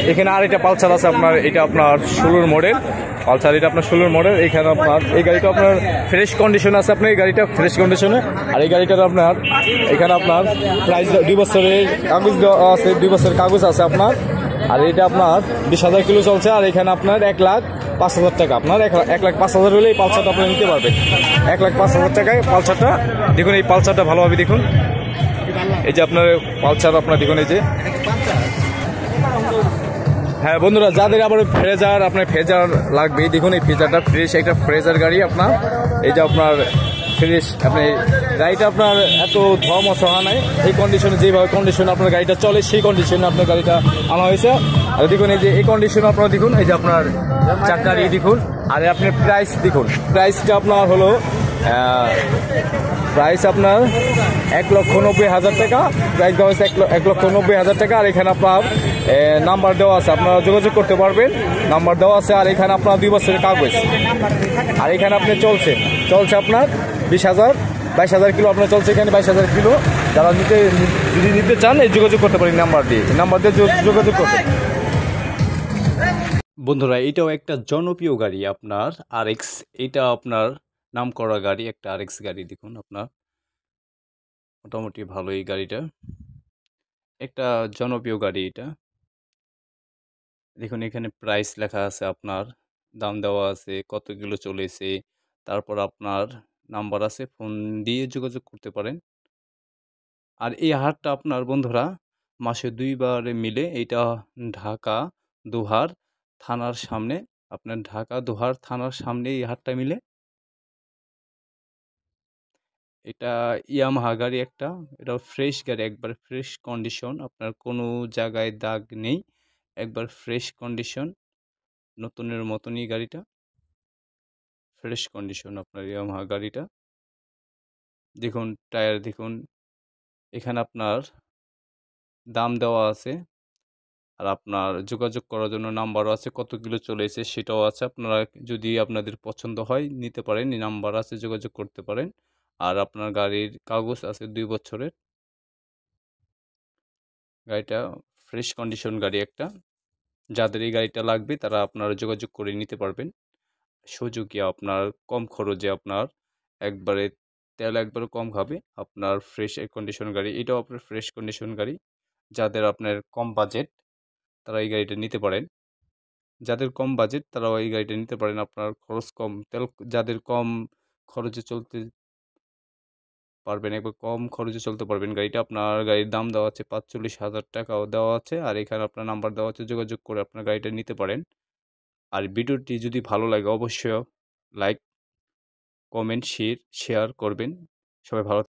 এখানে আরেকটা পালসার আছে আপনার, এটা আপনার 16 মডেল পালসার, এটা আপনার 16 মডেল। এখানে আপনার এই গাড়িটা আপনার ফ্রেশ কন্ডিশন আছে, আপনার এই গাড়িটা ফ্রেশ কন্ডিশনে। আর এই গাড়িটার আপনার এখানে আপনার প্রাইস 2 বছরের কাগজ আছে, 2 বছরের কাগজ আছে আপনার। আর এটা আপনার 20,000 কিলো চলছে। আর এখানে আপনার 1,05,000 টাকা, আপনার 1,05,000 হলে এই পালসারটা আপনি নিতে পারবেন। 1,05,000 টাকায় পালসারটা। দেখুন এই পালসারটা ভালোভাবে দেখুন, এই যে আপনার পালসার আপনার দেখুন এই যে। হ্যাঁ বন্ধুরা, যাদের আবার ফ্রেজার লাগবে, দেখুন এই ফ্রেজারটা ফ্রেশ একটা ফ্রেজার গাড়ি আপনার। এই যে আপনার ফ্রেশ আপনি গাড়িটা আপনার এত ধোয়া মশা নাই, এই কন্ডিশনে যেভাবে কন্ডিশনে আপনার গাড়িটা চলে সেই কন্ডিশনে আপনার গাড়িটা আনা হয়েছে। আর দেখুন এই যে এই কন্ডিশনে আপনারা দেখুন, এই যে আপনার চাকার দেখুন। আর আপনার প্রাইস দেখুন, প্রাইসটা আপনার হলো প্রাইস আপনার 1,90,000 টাকা। প্রাইস দেওয়া হয়েছে 1,90,000 টাকা। আর এখানে আপনার নাম্বার দেওয়া আছে, আপনারা যোগাযোগ করতে পারবেন, নাম্বার দেওয়া আছে। আর এখানে আপনার 2 বছরের কাগজ। আর এখানে আপনি চলছে আপনার 20,000 22,000 কিলো আপনার চলছে, এখানে 22,000 কিলো। যারা যদি নিতে চান এই যোগাযোগ করতে পারেন নাম্বার দিয়ে যোগাযোগ করতে। বন্ধুরা, এটাও একটা জনপ্রিয় গাড়ি আপনার RX, এটা আপনার নাম করা গাড়ি, একটা RX গাড়ি। দেখুন আপনার মোটামুটি ভালো এই গাড়িটা, একটা জনপ্রিয় গাড়ি এটা। দেখুন এখানে প্রাইস লেখা আছে, আপনার দাম দেওয়া আছে, কত কিলো চলেছে, তারপর আপনার নাম্বার আছে, ফোন দিয়ে যোগাযোগ করতে পারেন। আর এই হাটটা আপনার বন্ধুরা মাসে 2 বারে মিলে, এটা ঢাকা দোহার থানার সামনে, আপনার ঢাকা দোহার থানার সামনে এই হাটটা মিলে। এটা ইয়ামাহা গাড়ি একটা, এটা ফ্রেশ গাড়ি, একবার ফ্রেশ কন্ডিশন, আপনার কোনো জায়গায় দাগ নেই, একবার ফ্রেশ কন্ডিশন, নতুনের মতনই গাড়িটা, ফ্রেশ কন্ডিশন আপনার ইয়ামাহা গাড়িটা। দেখুন টায়ার দেখুন, এখানে আপনার দাম দেওয়া আছে। আর আপনার যোগাযোগ করার জন্য নাম্বারও আছে, কত কিলো চলেছে সেটাও আছে। আপনারা যদি আপনাদের পছন্দ হয় নিতে পারেন, এই নাম্বার আছে, যোগাযোগ করতে পারেন। আর আপনার গাড়ির কাগজ আছে 2 বছরের। গাড়িটা ফ্রেশ কন্ডিশন গাড়ি একটা। যাদের এই গাড়িটা লাগবে তারা আপনারা যোগাযোগ করে নিতে পারবেন। সুজুকি আপনার কম খরচে, আপনার একবারে তেল একবারে কম খাবে, আপনার ফ্রেশ কন্ডিশন গাড়ি। এটাও আপনার ফ্রেশ কন্ডিশন গাড়ি। যাদের আপনার কম বাজেট তারা এই গাড়িটা নিতে পারেন। যাদের কম বাজেট তারাও এই গাড়িটা নিতে পারেন, আপনার খরচ কম, তেল যাদের কম খরচে চলতে পারবেন, একবার কম খরচে চলতে পারবেন গাড়িটা। আপনার গাড়ির দাম দেওয়া আছে 45,000 টাকাও দেওয়া আছে। আর এখানে আপনার নাম্বার দেওয়া আছে, যোগাযোগ করে আপনার গাড়িটা নিতে পারেন। আর ভিডিওটি যদি ভালো লাগে অবশ্যই লাইক, কমেন্ট, শেয়ার করবেন। সবাই ভালো